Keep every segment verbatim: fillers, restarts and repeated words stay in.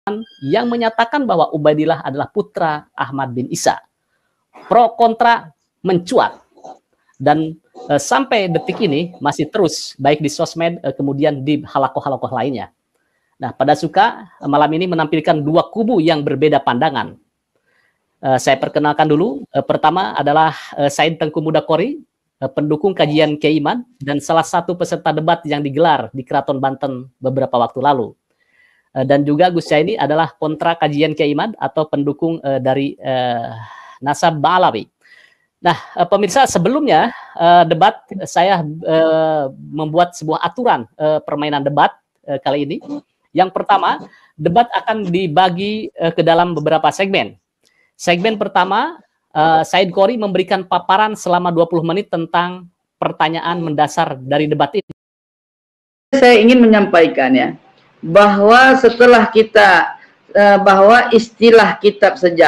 yang menyatakan bahwa Ubaidillah adalah putra Ahmad bin Isa. Pro kontra mencuat dan e, sampai detik ini masih terus baik di sosmed e, kemudian di halakoh-halakoh lainnya. Nah, pada suka malam ini menampilkan dua kubu yang berbeda pandangan. E, saya perkenalkan dulu. E, pertama adalah e, Said Tengku Mudakori, e, pendukung kajian Keiman dan salah satu peserta debat yang digelar di Keraton Banten beberapa waktu lalu. Dan juga Gus Caini adalah kontra kajian Keiman atau pendukung uh, dari uh, Nasab Ba'alawi. Nah, uh, pemirsa, sebelumnya uh, debat saya uh, membuat sebuah aturan uh, permainan debat uh, kali ini. Yang pertama, debat akan dibagi uh, ke dalam beberapa segmen. Segmen pertama, uh, Said Qori memberikan paparan selama dua puluh menit tentang pertanyaan mendasar dari debat ini. Saya ingin menyampaikan ya, bahwa setelah kita uh, bahwa istilah kitab sejam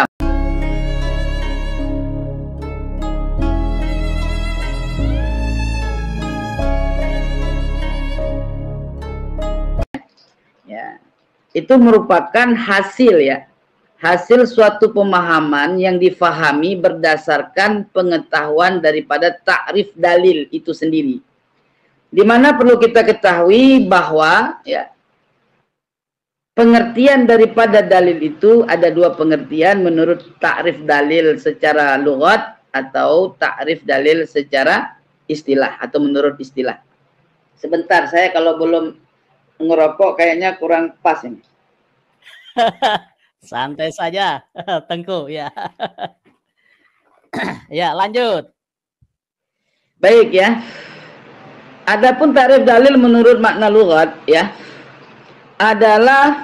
ya, itu merupakan hasil ya hasil suatu pemahaman yang difahami berdasarkan pengetahuan daripada ta'rif dalil itu sendiri, di mana perlu kita ketahui bahwa ya pengertian daripada dalil itu ada dua pengertian menurut ta'rif dalil secara lughat atau ta'rif dalil secara istilah atau menurut istilah. Sebentar, saya kalau belum ngerokok kayaknya kurang pas ini. Santai saja, Tengku ya. Ya, lanjut. Baik ya. Adapun ta'rif dalil menurut makna lughat ya adalah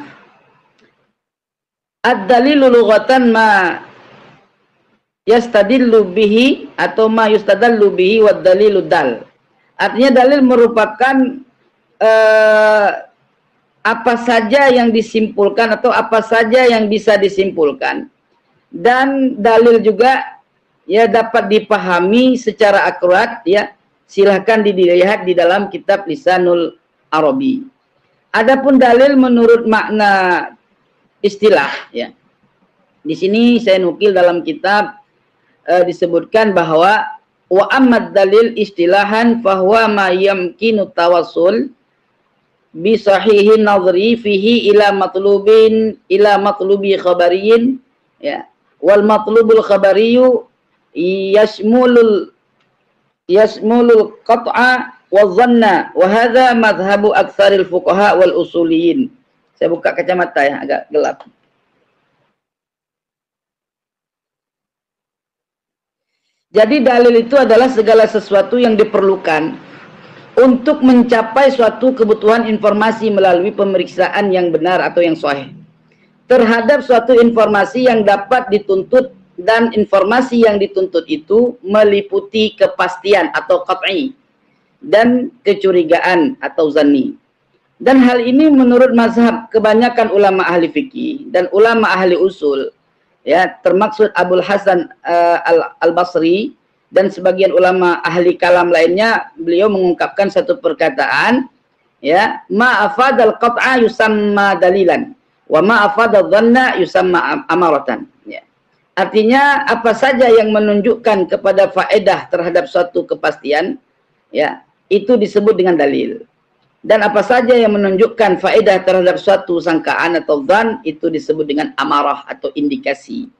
ad-dalilu lughatan ma yastadillu bihi atau ma yustadallu bihi wad dalilu dal. Artinya dalil merupakan eh, apa saja yang disimpulkan atau apa saja yang bisa disimpulkan, dan dalil juga ya dapat dipahami secara akurat ya. Silahkan dilihat di dalam kitab Lisanul Arabi. Adapun dalil menurut makna istilah ya. Di sini saya nukil dalam kitab e, disebutkan bahwa wa ammad dalil istilahan fahuwa ma yamkinu tawassul bi sahihin nadhri fihi ila matlubin ila matlubi khabariyin ya. Wal matlubul khabariyu yashmulul yashmulul qat'a wa dhanna wa hadha madhhabu aktsaril fuqaha wal usuliyin. Saya buka kacamata ya, agak gelap. Jadi dalil itu adalah segala sesuatu yang diperlukan untuk mencapai suatu kebutuhan informasi melalui pemeriksaan yang benar atau yang sahih terhadap suatu informasi yang dapat dituntut, dan informasi yang dituntut itu meliputi kepastian atau qat'i dan kecurigaan atau zanni. Dan hal ini menurut mazhab kebanyakan ulama ahli fikih dan ulama ahli usul ya, termaksud Abul Hasan uh, Al-Basri dan sebagian ulama ahli kalam lainnya. Beliau mengungkapkan satu perkataan ya, ma afadal qat'a yusamma dalilan wa ma afadal dhanna yusamma amaratan ya. Artinya apa saja yang menunjukkan kepada faedah terhadap suatu kepastian ya, itu disebut dengan dalil. Dan apa saja yang menunjukkan faedah terhadap suatu sangkaan atau dzan, itu disebut dengan amarah atau indikasi.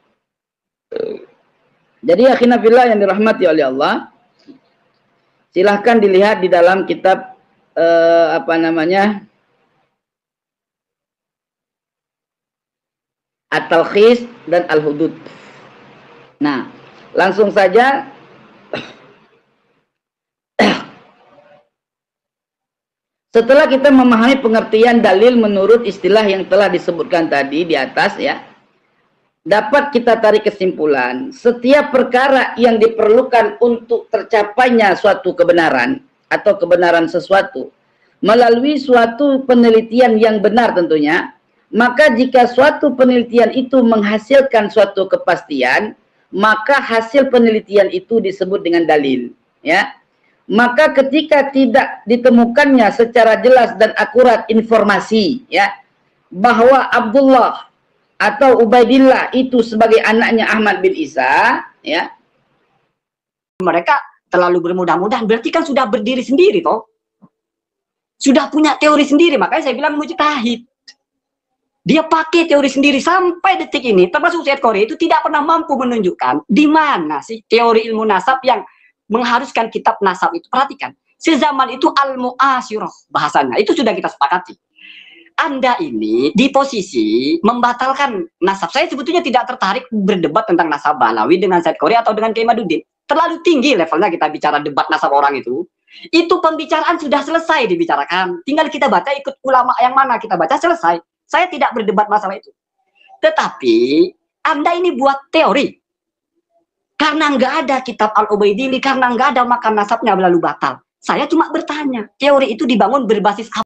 Jadi akhina fillah yang dirahmati oleh Allah, silahkan dilihat di dalam kitab eh, apa namanya At-Talkhis dan Al-Hudud. Nah, langsung saja setelah kita memahami pengertian dalil menurut istilah yang telah disebutkan tadi di atas ya, dapat kita tarik kesimpulan setiap perkara yang diperlukan untuk tercapainya suatu kebenaran atau kebenaran sesuatu melalui suatu penelitian yang benar tentunya, maka jika suatu penelitian itu menghasilkan suatu kepastian, maka hasil penelitian itu disebut dengan dalil ya. Maka ketika tidak ditemukannya secara jelas dan akurat informasi ya bahwa Abdullah atau Ubaidillah itu sebagai anaknya Ahmad bin Isa, ya. Mereka terlalu bermudah-mudahan, berarti kan sudah berdiri sendiri toh. Sudah punya teori sendiri, makanya saya bilang mujtahid. Dia pakai teori sendiri sampai detik ini, termasuk Syed Qori itu tidak pernah mampu menunjukkan di mana sih teori ilmu nasab yang mengharuskan kitab nasab itu. Perhatikan, sezaman itu al-mu'asyirah bahasanya, itu sudah kita sepakati. Anda ini di posisi membatalkan nasab. Saya sebetulnya tidak tertarik berdebat tentang nasab Balawi dengan Syed Qori atau dengan Kiai Madudin. Terlalu tinggi levelnya kita bicara debat nasab orang itu. Itu pembicaraan sudah selesai dibicarakan. Tinggal kita baca ikut ulama yang mana kita baca, selesai. Saya tidak berdebat masalah itu. Tetapi Anda ini buat teori. Karena nggak ada kitab Al-Ubaidili, karena nggak ada maka nasabnya lalu batal. Saya cuma bertanya, teori itu dibangun berbasis apa?